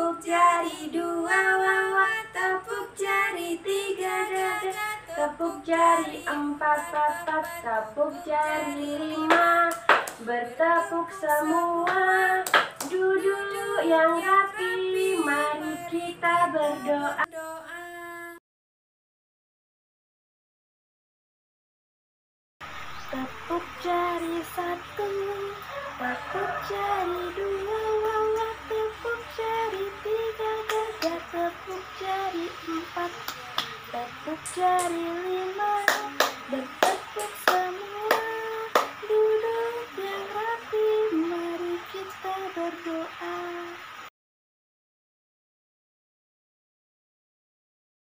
tepuk jari dua wawa, tepuk jari tiga dada, tepuk jari empat papat, tepuk jari lima. Bertepuk semua, duduk yang rapi, mari kita berdoa. Tepuk jari satu, tepuk jari dua wawa, tepuk jari tiga dada, tepuk jari empat, tepuk jari